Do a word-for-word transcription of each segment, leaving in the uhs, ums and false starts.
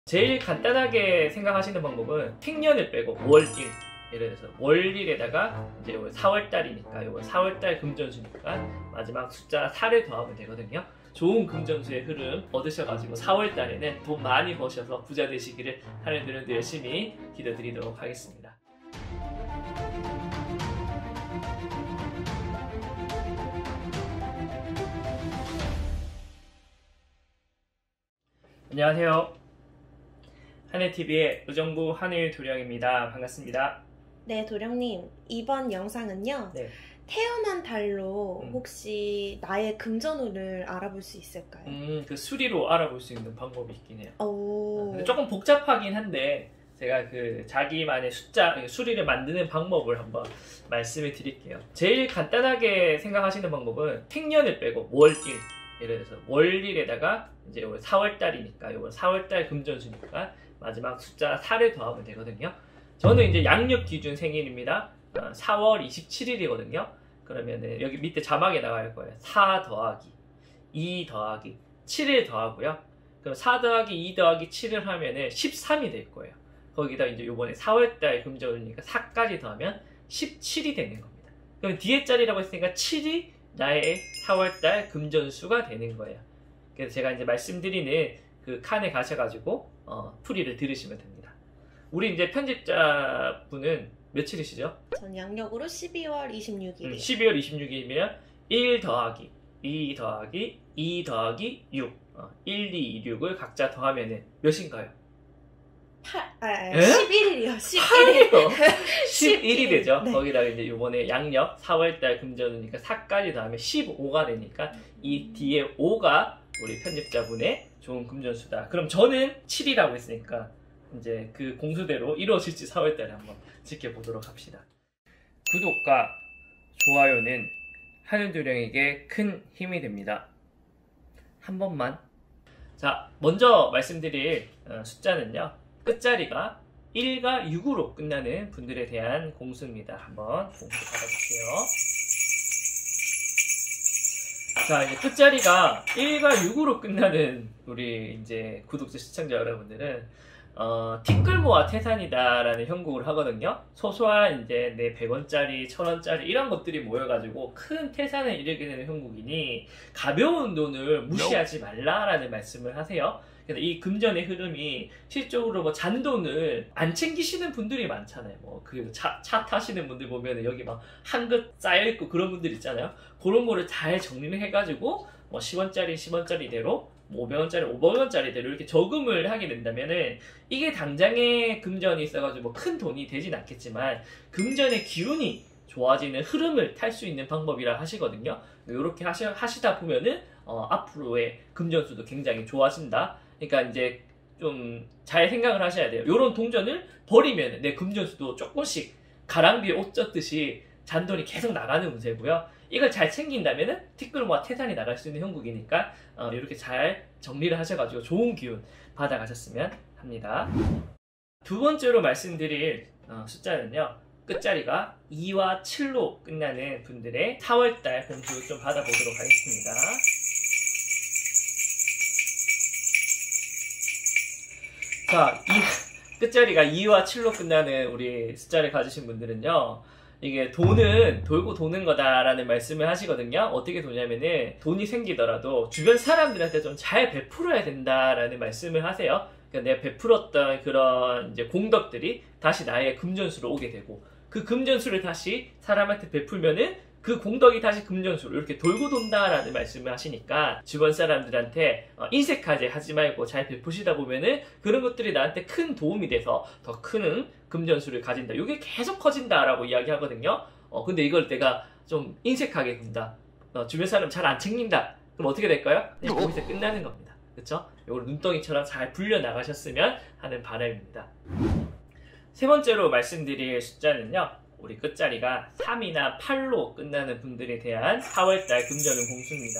제일 간단하게 생각하시는 방법은 생년을 빼고 월일, 예를 들어서 월일에다가 이제 사월달이니까 이거 사월달 금전수니까 마지막 숫자 사를 더하면 되거든요. 좋은 금전수의 흐름 얻으셔가지고 사월달에는 돈 많이 버셔서 부자 되시기를 하늘들은 열심히 기도드리도록 하겠습니다. 안녕하세요. 하늘티비의 의정부 하늘도령입니다. 반갑습니다. 네, 도령님. 이번 영상은요. 네. 태어난 달로 음. 혹시 나의 금전운을 알아볼 수 있을까요? 음, 그 수리로 알아볼 수 있는 방법이 있긴 해요. 오. 근데 조금 복잡하긴 한데 제가 그 자기만의 숫자, 수리를 만드는 방법을 한번 말씀을 드릴게요. 제일 간단하게 생각하시는 방법은 생년을 빼고 월일, 예를 들어서 월일에다가 이제 사월달이니까 이거 사월달 금전수니까 마지막 숫자 사를 더하면 되거든요. 저는 이제 양력 기준 생일입니다. 사월 이십칠일이거든요. 그러면 여기 밑에 자막에 나갈 거예요. 사 더하기 이 더하기 칠을 더하고요. 그럼 사 더하기 이 더하기 칠을 하면은 십삼이 될 거예요. 거기다 이제 요번에 사월달 금전이니까 사까지 더하면 십칠이 되는 겁니다. 그럼 뒤에 자리라고 했으니까 칠이 나의 사월달 금전수가 되는 거예요. 그래서 제가 이제 말씀드리는 그 칸에 가셔가지고 어, 풀이를 들으시면 됩니다. 우리 이제 편집자분은 며칠이시죠? 전 양력으로 십이월 이십육일이요. 음, 십이월 이십육일이면 일 더하기 이 더하기 이 더하기 육 어, 일, 이, 육을 각자 더하면 몇인가요? 팔, 아, 십일일이요. 십일이요. 십일이 되죠. 네. 거기다가 이제 요번에 양력 사월달 금전이니까 사까지 더하면 십오가 되니까 이 뒤에 오가 우리 편집자분의 좋은 금전수다. 그럼 저는 칠이라고 했으니까 이제 그 공수대로 이루어질지 사월달에 한번 지켜보도록 합시다. 구독과 좋아요는 하늘도령에게 큰 힘이 됩니다. 한 번만. 자, 먼저 말씀드릴 숫자는요, 끝자리가 일과 육으로 끝나는 분들에 대한 공수입니다. 한번 공수 받아주세요. 자, 이제 끝자리가 일과 육으로 끝나는 우리 이제 구독자 시청자 여러분들은 어, 티끌모아 태산이다라는 형국을 하거든요. 소소한 이제 내 백 원짜리, 천 원짜리 이런 것들이 모여가지고 큰 태산을 이루게 되는 형국이니 가벼운 돈을 무시하지 말라라는 말씀을 하세요. 그래서 이 금전의 흐름이 실적으로 뭐 잔돈을 안 챙기시는 분들이 많잖아요. 뭐 그 차, 차 타시는 분들 보면 여기 막 한긋 쌓여있고 그런 분들 있잖아요. 그런 거를 잘 정리를 해가지고 뭐 십 원짜리 십 원짜리대로 오백 원짜리 오백 원짜리대로 이렇게 저금을 하게 된다면은 이게 당장에 금전이 있어가지고 큰 돈이 되진 않겠지만 금전의 기운이 좋아지는 흐름을 탈 수 있는 방법이라 하시거든요. 이렇게 하시, 하시다 보면은 어, 앞으로의 금전수도 굉장히 좋아진다. 그러니까 이제 좀 잘 생각을 하셔야 돼요. 이런 동전을 버리면 내 금전수도 조금씩 가랑비에 옷 젖듯이 잔돈이 계속 나가는 운세고요. 이걸 잘 챙긴다면은 티끌모아 태산이 나갈 수 있는 형국이니까 어, 이렇게 잘 정리를 하셔가지고 좋은 기운 받아가셨으면 합니다. 두 번째로 말씀드릴 어, 숫자는요, 끝자리가 이와 칠로 끝나는 분들의 사월달 공수 좀 받아보도록 하겠습니다. 자, 이 끝자리가 이와 칠로 끝나는 우리 숫자를 가지신 분들은요, 이게 돈은 돌고 도는 거다라는 말씀을 하시거든요. 어떻게 도냐면은 돈이 생기더라도 주변 사람들한테 좀 잘 베풀어야 된다라는 말씀을 하세요. 그러니까 내가 베풀었던 그런 이제 공덕들이 다시 나의 금전수로 오게 되고, 그 금전수를 다시 사람한테 베풀면은 그 공덕이 다시 금전수로 이렇게 돌고 돈다라는 말씀을 하시니까 주변 사람들한테 인색하게 하지 말고 잘 베푸시다 보면은 그런 것들이 나한테 큰 도움이 돼서 더 큰 금전수를 가진다. 이게 계속 커진다라고 이야기하거든요. 어, 근데 이걸 내가 좀 인색하게 군다. 어, 주변 사람 잘 안 챙긴다. 그럼 어떻게 될까요? 그냥 거기서 끝나는 겁니다. 그쵸? 이걸 눈덩이처럼 잘 불려 나가셨으면 하는 바람입니다. 세 번째로 말씀드릴 숫자는요, 우리 끝자리가 삼이나 팔로 끝나는 분들에 대한 사월달 금전운 공수입니다.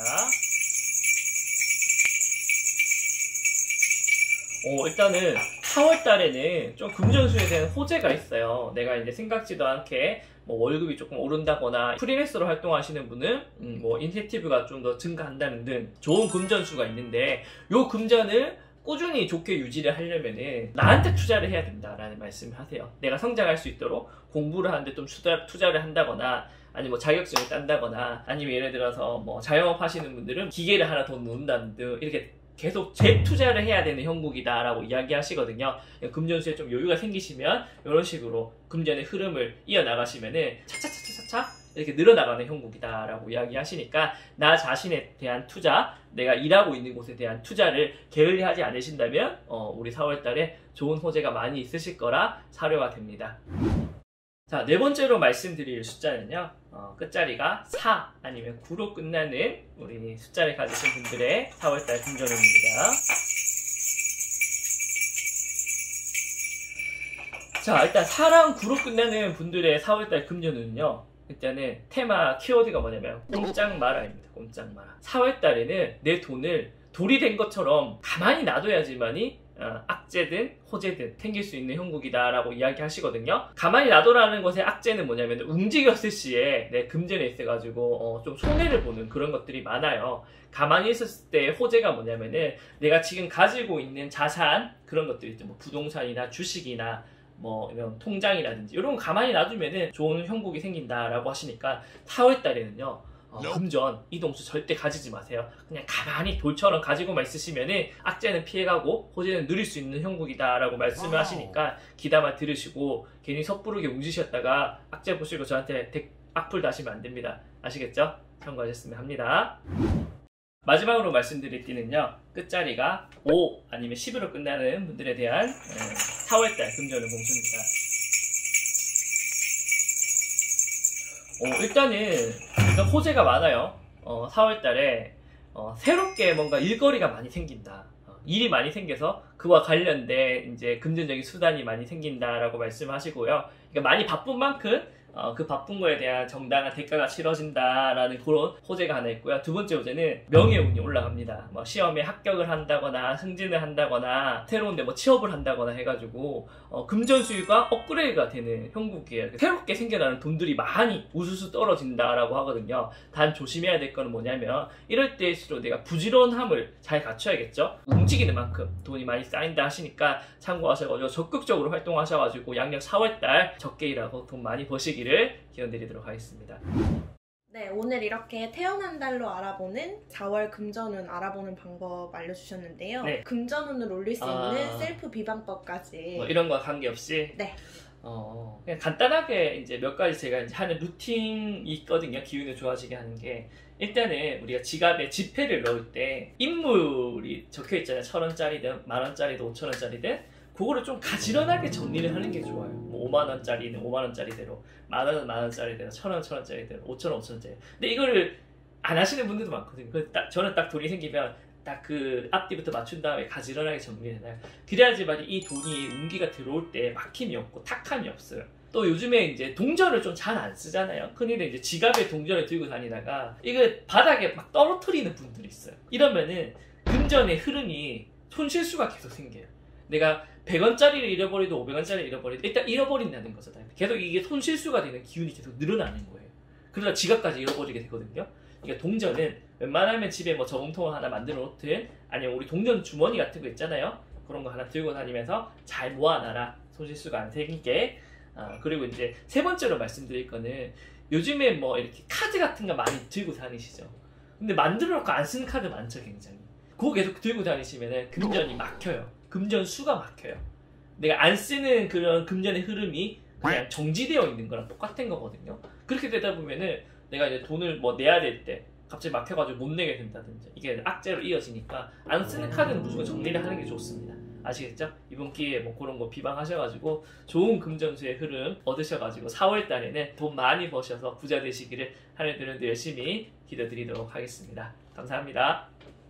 어, 일단은 사월달에는 좀 금전수에 대한 호재가 있어요. 내가 이제 생각지도 않게 뭐 월급이 조금 오른다거나 프리랜서로 활동하시는 분은 음, 뭐 인센티브가 좀 더 증가한다는 등 좋은 금전수가 있는데, 요 금전을 꾸준히 좋게 유지를 하려면은 나한테 투자를 해야 된다라는 말씀을 하세요. 내가 성장할 수 있도록 공부를 하는데 좀 투자, 투자를 한다거나 아니면 뭐 자격증을 딴다거나 아니면 예를 들어서 뭐 자영업 하시는 분들은 기계를 하나 더 놓는다는 등 이렇게 계속 재투자를 해야 되는 형국이다 라고 이야기하시거든요. 금전수에 좀 여유가 생기시면 이런 식으로 금전의 흐름을 이어나가시면은 차차차차차 이렇게 늘어나가는 형국이다 라고 이야기하시니까 나 자신에 대한 투자, 내가 일하고 있는 곳에 대한 투자를 게을리하지 않으신다면 어, 우리 사월 달에 좋은 호재가 많이 있으실 거라 사료가 됩니다. 자, 네 번째로 말씀드릴 숫자는요, 어, 끝자리가 사 아니면 구로 끝나는 우리 숫자를 가지신 분들의 사월달 금전운입니다. 자, 일단 사랑 구로 끝나는 분들의 사월달 금전운은요, 일단은 테마 키워드가 뭐냐면 꼼짝 마라입니다. 꼼짝 마라. 사월달에는 내 돈을 돌이 된 것처럼 가만히 놔둬야지만이 어, 악재든 호재든 생길 수 있는 형국이다 라고 이야기하시거든요. 가만히 놔둬라는 것의 악재는 뭐냐면 움직였을 시에 내 금전에 있어가지고 어, 좀 손해를 보는 그런 것들이 많아요. 가만히 있었을 때 호재가 뭐냐면은 내가 지금 가지고 있는 자산 그런 것들 있죠. 뭐 부동산이나 주식이나 뭐 이런 통장이라든지 이런 거 가만히 놔두면은 좋은 형국이 생긴다라고 하시니까 사월 달에는요 어, 금전 이동수 절대 가지지 마세요. 그냥 가만히 돌처럼 가지고만 있으시면은 악재는 피해가고 호재는 누릴 수 있는 형국이다라고 말씀을 하시니까 귀담아 들으시고 괜히 섣부르게 움직이셨다가 악재 보시고 저한테 덱, 악플 다시면 안 됩니다. 아시겠죠? 참고하셨으면 합니다. 마지막으로 말씀드릴 띠는요, 끝자리가 오 아니면 십으로 끝나는 분들에 대한 사월달 금전운 봉수입니다. 어, 일단은 일단 호재가 많아요. 어, 사월달에 어, 새롭게 뭔가 일거리가 많이 생긴다. 어, 일이 많이 생겨서 그와 관련된 이제 금전적인 수단이 많이 생긴다라고 말씀하시고요. 그러니까 많이 바쁜 만큼 어, 그 바쁜 거에 대한 정당한 대가가 치러진다라는 그런 호재가 하나 있고요. 두 번째 호재는 명예운이 올라갑니다. 뭐 시험에 합격을 한다거나 승진을 한다거나 새로운데 뭐 취업을 한다거나 해가지고 어, 금전 수요가 업그레이드가 되는 형국이에요. 새롭게 생겨나는 돈들이 많이 우수수 떨어진다라고 하거든요. 단 조심해야 될 거는 뭐냐면 이럴 때일수록 내가 부지런함을 잘 갖춰야겠죠. 움직이는 만큼 돈이 많이 쌓인다 하시니까 참고하셔가지고 적극적으로 활동하셔가지고 양력 사월달 적게 일하고 돈 많이 버시기 를 기원드리도록 하겠습니다. 네, 오늘 이렇게 태어난 달로 알아보는 사월 금전운 알아보는 방법 알려주셨는데요. 네. 금전운을 올릴 수 아... 있는 셀프 비방법까지 뭐 이런 거와 관계없이 네. 어, 그냥 간단하게 이제 몇 가지 제가 이제 하는 루틴이 있거든요. 기운을 좋아지게 하는 게. 일단은 우리가 지갑에 지폐를 넣을 때 인물이 적혀 있잖아요. 천 원짜리든 만 원짜리든 오천 원짜리든 그거를 좀 가지런하게 정리를 하는 게 좋아요. 뭐 오만 원짜리는 오만 원짜리대로, 만 원은 만 원짜리대로, 천 원, 천 원짜리대로, 오천 원, 오천 원짜리. 근데 이거를 안 하시는 분들도 많거든요. 그래서 딱, 저는 딱 돈이 생기면 딱 그 앞뒤부터 맞춘 다음에 가지런하게 정리를 해놔요. 그래야지만 이 돈이 운기가 들어올 때 막힘이 없고 탁함이 없어요. 또 요즘에 이제 동전을 좀 잘 안 쓰잖아요. 흔히는 이제 지갑에 동전을 들고 다니다가 이거 바닥에 막 떨어뜨리는 분들이 있어요. 이러면은 금전의 흐름이 손실수가 계속 생겨요. 내가 백 원짜리를 잃어버리도 오백 원짜리를 잃어버리도 일단 잃어버린다는 거잖아요. 계속 이게 손실수가 되는 기운이 계속 늘어나는 거예요. 그러다 지갑까지 잃어버리게 되거든요. 그러니까 동전은 웬만하면 집에 뭐 저금통을 하나 만들어 놓든 아니면 우리 동전 주머니 같은 거 있잖아요. 그런 거 하나 들고 다니면서 잘 모아놔라. 손실수가 안 생기게. 아, 그리고 이제 세 번째로 말씀드릴 거는 요즘에 뭐 이렇게 카드 같은 거 많이 들고 다니시죠. 근데 만들어 놓고 안 쓰는 카드 많죠, 굉장히. 그거 계속 들고 다니시면은 금전이 막혀요. 금전 수가 막혀요. 내가 안 쓰는 그런 금전의 흐름이 그냥 정지되어 있는 거랑 똑같은 거거든요. 그렇게 되다 보면은 내가 이제 돈을 뭐 내야 될 때 갑자기 막혀가지고 못 내게 된다든지 이게 악재로 이어지니까 안 쓰는 카드는 무조건 정리를 하는 게 좋습니다. 아시겠죠? 이번 기회에 뭐 그런 거 비방하셔가지고 좋은 금전수의 흐름 얻으셔가지고 사월 달에는 돈 많이 버셔서 부자 되시기를 하늘들은 열심히 기도드리도록 하겠습니다. 감사합니다.